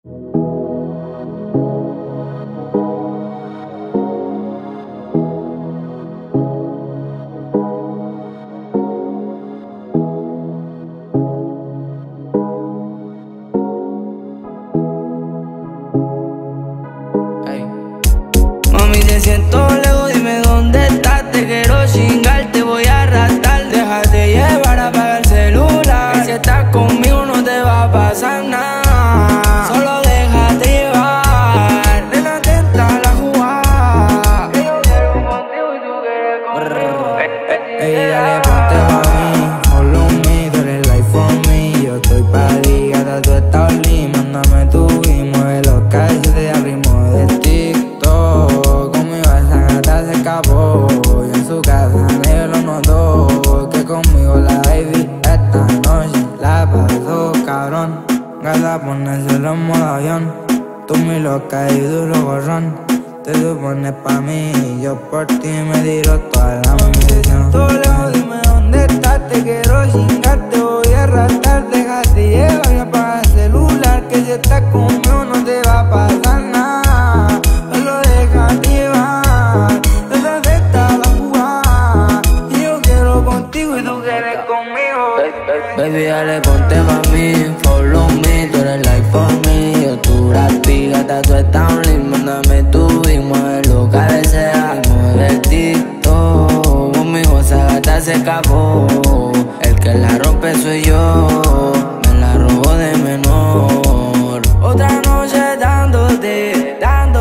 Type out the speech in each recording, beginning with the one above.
Mami, te siento lejos, dime dónde estás. Te quiero chingar, te voy a arrastrar. Déjate llevar, apaga el celular, que si estás conmigo no te va a pasar nada. Solo déjate llevar, ven atenta a la jugada, que yo quiero contigo y tú quieres conmigo. Ey, dale, ponte pa' mí, follow me, tú eres life for me. Yo estoy pa' ti, gata, tú estás only. Mándame tu y mueve los calles de ritmo de TikTok. Conmigo esa gata se escapó, y en su casa nadie lo notó. Que conmigo la baby esta noche la pasó cabrón. Gata, ponérselo en modo avión, tú muy loca y duro gorrón. Te supones pa' mí y yo por ti me tiro toda la munición. Todo lejos, dime dónde estás, te quiero chingar, te voy a arrastrar. Déjate llevar y apaga el celular, que si estás conmigo no te va a pasar nada. Solo déjate llevar, te acepta la jugada, y yo quiero contigo y tú quieres conmigo. Baby, dale, ponte pa' mí, follow me, tú eres like for me. Yo tu rapi, gata, tú estás only. Mándame tu y muévelo, cabecea, mueve el TikTok. Conmigo esa gata se escapó, el que la rompe soy yo, me la robo de menor. Otra noche dándote,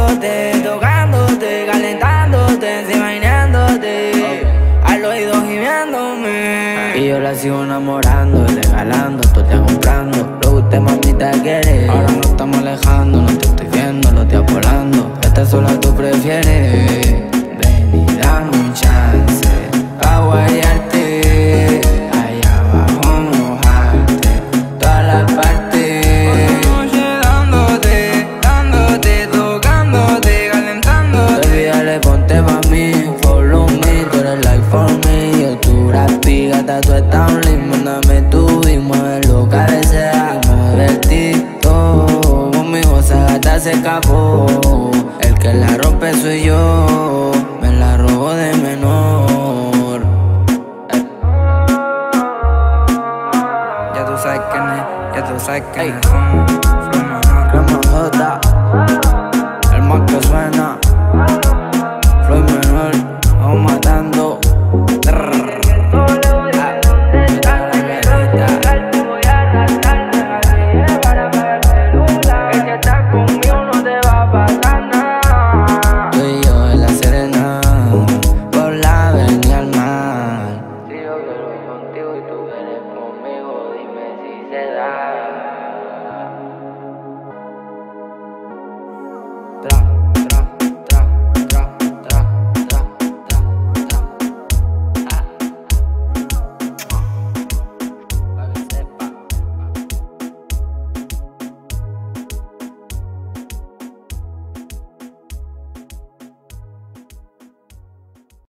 tocándote, calentándote, imaginándote, al oído gimiéndome. Y yo la sigo enamorando, regalando, tú te comprando lo que usted mamita quiere. Ahora nos estamos alejando, no te estoy viendo, lo estoy volando. Esta sola tú prefieres. Ven y dame un chance pa' guayarte, allá abajo mojarte todas las partes. Otra noche dándote, tocándote, calentándote. Baby, dale, ponte pa' mí, follow me, tú eres like for me. Yo tu rapi, gata, tú estás only. Mándame tu y muévelo, cabecea, mueve el TikTok. Conmigo esa gata se escapó, el que la rompe soy yo, me la robo de menor. Ya tú sabes quién es, ya tú sabes quién es.